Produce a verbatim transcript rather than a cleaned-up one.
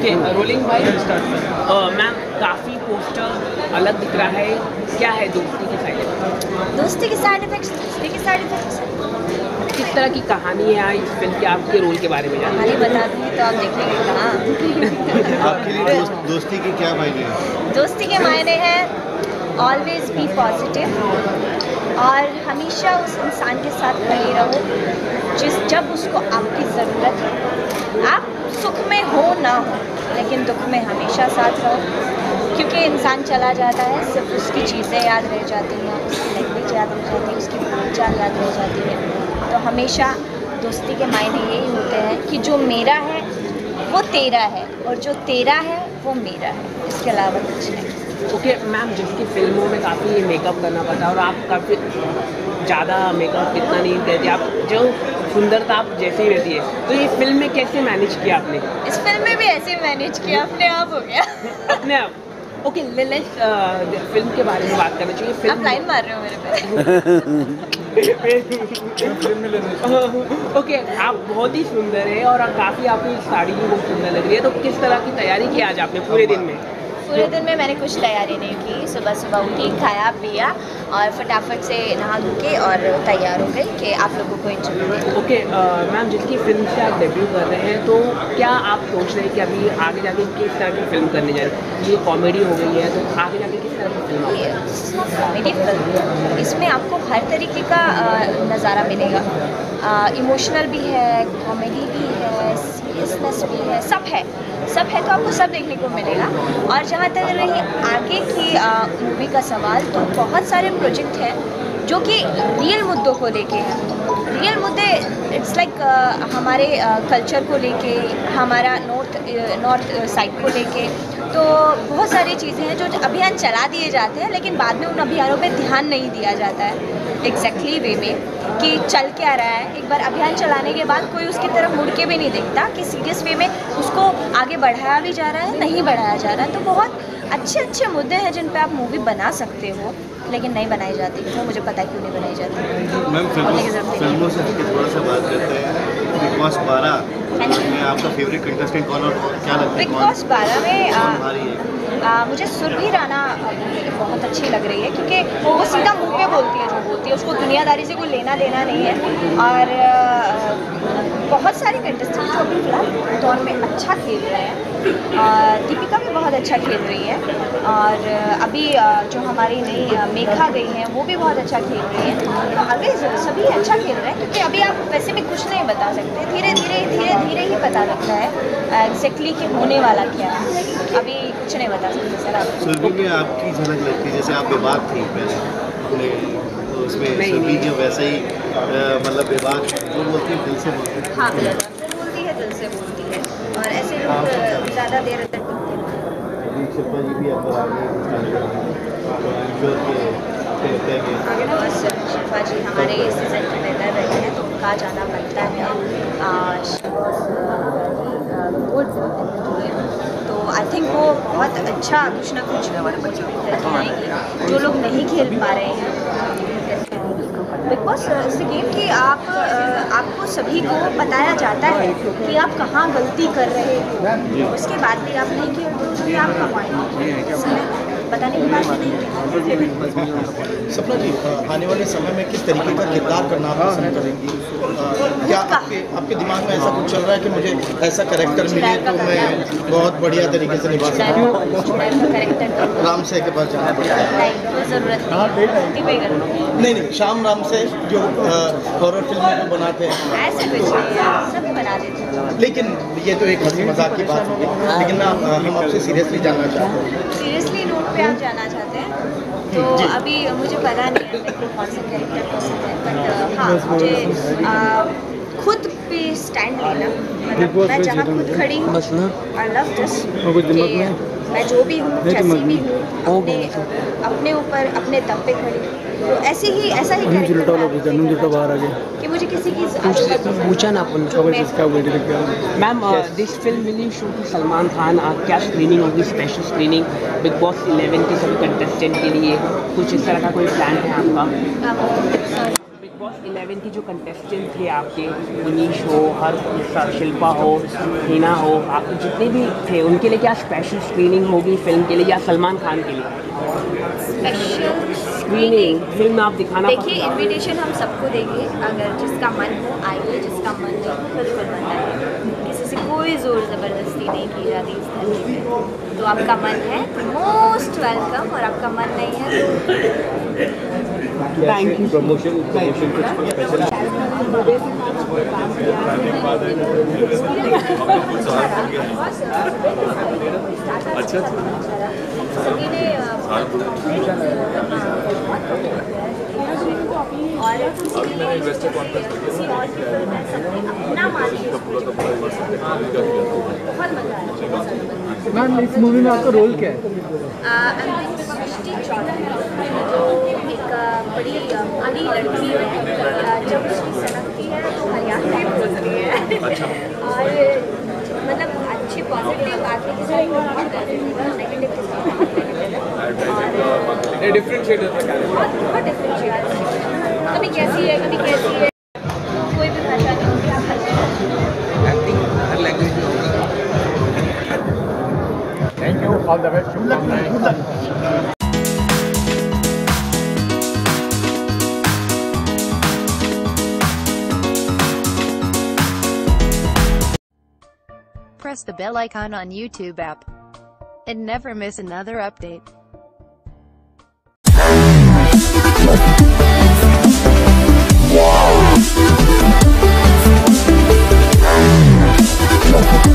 Okay, rolling bye ma'am, काफ़ी poster अलग दिख रहा है, क्या है दोस्ती के साइड इफेक्ट्स? दोस्ती के साइड इफेक्ट्स दोस्ती के साइड इफेक्ट्स किस तरह की कहानी है इस फिल्म के, आपके रोल के बारे में जानना कहानी बता दूँगी तो आप देखेंगे कहाँ। आपके लिए दोस्त, दोस्ती के क्या मायने हैं? दोस्ती के मायने हैं ऑलवेज बी पॉजिटिव और हमेशा उस इंसान के साथ खड़े रहो जिस जब उसको आपकी ज़रूरत है। आप सुख में हो ना हो लेकिन दुख में हमेशा साथ रहो, क्योंकि इंसान चला जाता है सिर्फ उसकी चीज़ें याद रह जाती हैं, उसकी लैंग्वेज याद रह जाती है, उसकी पहचान याद रह जाती है। तो हमेशा दोस्ती के मायने यही होते हैं कि जो मेरा है वो तेरा है और जो तेरा है वो मेरा है, इसके अलावा कुछ नहीं। ओके मैम, जिसकी फिल्मों में काफ़ी मेकअप करना पड़ता है और आप काफ़ी ज़्यादा मेकअप इतना नहीं देती, आप जो सुंदरता आप जैसे ही रहती है, तो ये फिल्म में कैसे मैनेज किया आपने? इस फिल्म में भी ऐसे मैनेज किया, अपने आप हो गया। अपने आप। ओके, लेट्स फिल्म के बारे में बात करना चाहिए। फिल्म आप लाइन मार रहे हो मेरे पे। ओके, आप बहुत ही सुंदर है और काफ़ी आपकी साड़ी भी बहुत सुंदर लग रही है, तो किस तरह की तैयारी की आज आपने पूरे दिन में? पूरे दिन में मैंने कुछ तैयारी नहीं की, सुबह सुबह उठी, खाया पिया और फटाफट से नहा धो के और तैयार हो गई कि आप लोगों को इंटरव्यू दें। ओके मैम, जिसकी फिल्म से आप डेब्यू कर रहे हैं, तो क्या आप सोच रहे हैं कि अभी आगे जाके किस तरह की फिल्म करने जा रहे हैं? ये कॉमेडी हो गई है, तो आगे जाके किस तरह की फिल्म होगी? कॉमेडी फिल्म, इसमें आपको हर तरीके का नज़ारा मिलेगा, इमोशनल भी है, कॉमेडी भी है, सीरियसनेस भी है, सब है सब है तो आपको सब देखने को मिलेगा। और जहाँ तक रही आगे की मूवी का सवाल, तो बहुत सारे प्रोजेक्ट हैं जो कि रियल मुद्दों को लेके हैं। रियल मुद्दे इट्स लाइक like, हमारे कल्चर को लेके, हमारा नॉर्थ नॉर्थ साइड को लेके, तो बहुत सारी चीज़ें हैं जो अभियान चला दिए जाते हैं लेकिन बाद में उन अभियानों पे ध्यान नहीं दिया जाता है एग्जैक्टली वे में कि चल क्या रहा है। एक बार अभियान चलाने के बाद कोई उसकी तरफ मुड़ के भी नहीं देखता कि सीरियस वे में उसको आगे बढ़ाया भी जा रहा है, नहीं बढ़ाया जा रहा है। तो बहुत अच्छे अच्छे मुद्दे हैं जिन पे आप मूवी बना सकते हो लेकिन नहीं बनाई जाती, वो मुझे पता है क्यों नहीं बनाई जाती। मैम, फिल्मों से थोड़ा सा बात करते हैं। बिग बॉस बारह में आपका फेवरेट कंटेस्टेंट कौन और क्या लगता है? बिग बॉस बारह में आ, आ, मुझे सुरभि राणा बहुत अच्छी लग रही है, क्योंकि वो सीधा मुंह पे बोलती है जो बोलती है, उसको दुनियादारी से कोई लेना देना नहीं है। और आ, बहुत सारे कंटेस्टेंट जो अभी फिलहाल दौर में अच्छा खेल रहे हैं, दीपिका भी बहुत अच्छा खेल रही है और अभी जो हमारी नई मेघा गई हैं वो भी बहुत अच्छा खेल रही है। तो अभी सभी अच्छा खेल रहे हैं, क्योंकि अभी आप वैसे भी कुछ नहीं बता सकते, धीरे धीरे धीरे धीरे ही पता लगता है एग्जैक्टली कि होने वाला क्या है, अभी कुछ नहीं बता सकते सर आप। सुरभि में आपकी झलक लगती है, जैसे आप विभाग थी पहले अपने, तो उसमें सुरभि जो वैसे ही मतलब विभाग जो बोलती है दिल से बोलती है। हाँ, बोलती है दिल से बोलती है और ऐसे लोग ज़्यादा देर तक शिल्पा जी भी अंदर आ गए बस। शिल्पा जी हमारे सीजन की बेहतर रही है तो उनका जाना बनता है। तो आई थिंक वो बहुत अच्छा कुछ ना कुछ करके आएंगी, जो लोग नहीं खेल पा रहे हैं। बिग बॉस इस गेम की आप आपको सभी को बताया जाता है कि आप कहाँ गलती कर रहे हो, उसके बाद भी आप नहीं खेलते तो ये आपका पॉइंट बताने की बात नहीं। सपना जी, आने वाले समय में किस तरीके का किरदार करना आप पसंद करेंगी? क्या आपके आपके दिमाग में ऐसा कुछ चल रहा है कि मुझे ऐसा कैरेक्टर मिले तो मैं बहुत बढ़िया तरीके से निभा सकूँ? राम से के पास जाना पड़ता है? नहीं नहीं, श्याम राम से जो हॉरर फिल्में जो बनाते हैं ऐसे कुछ नहीं, सब बना देते हैं। लेकिन ये तो एक हंसी मजाक की बात होगी, लेकिन ना हम आपसे सीरियसली जानना चाहते हैं। सीरियसली नोट पे आप जाना चाहते हैं तो अभी मुझे पता नहीं है मेरे को कौन सा कैरेक्टर पसंद है, बट हाँ मुझे खुद पे स्टैंड लेना, मतलब मैं जहाँ खुद खड़ी हूँ, आई लव दिस, मैं जो भी हूँ जैसी भी हूँ अपने अपने ऊपर अपने दम पे खड़ी, तो ऐसे ही ऐसा ही कैरेक्टर कि मुझे किसी की पूछा ना ma'am, this film will you shoot Salman Khan, क्या स्क्रीनिंग होगी, special screening Bigg Boss eleven के सभी कंटेस्टेंट के लिए, कुछ इस तरह का कोई प्लान है आपका? बिग बॉस इलेवन की जो कंटेस्टेंट थे आपके, मनीष हो, हर शिल्पा हो, हिना हो, आप जितने भी थे उनके लिए क्या स्पेशल स्क्रीनिंग होगी फिल्म के लिए या सलमान खान के लिए? स्पेशल स्क्रीनिंग फिल्म आप दिखाना? देखिए, इनविटेशन हम सबको देंगे, अगर जिसका मन हो आइए, जिसका मन नहीं हो बिल्कुल मत आइए। किसी से कोई ज़ोर ज़बरदस्ती नहीं की जाती इस धरती पे। तो आपका मन है मोस्ट वेलकम, और आपका मन नहीं है तो थैंक यू। प्रमोशन प्रमोशन कुछ स्पेशल अच्छा सभी ने और किसी और की फिल्म में सबने अपना मान लिया, बहुत मजा आया। मैम, इस मूवी में आपका रोल क्या है? सृष्टि चौधरी जो एक बड़ी आधी लड़की है, जब उसकी सनकती है तो हरियाणवी बोलती है और मतलब अच्छी पॉजिटिव बातें के साथ बहुत पॉजिटिव, नेगेटिव के साथ बहुत नेगेटिव और डिफरेंशिएटर बहुत बहुत डिफरेंशिएट, कभी कैसी है कभी कैसी है, कोई भी भाषा नहीं होती, आप एक्टिंग हर लैंग्वेज में होगा। Thank you, all the best, शुभकामनाएं। Press the bell icon on YouTube app and never miss another update. Wow.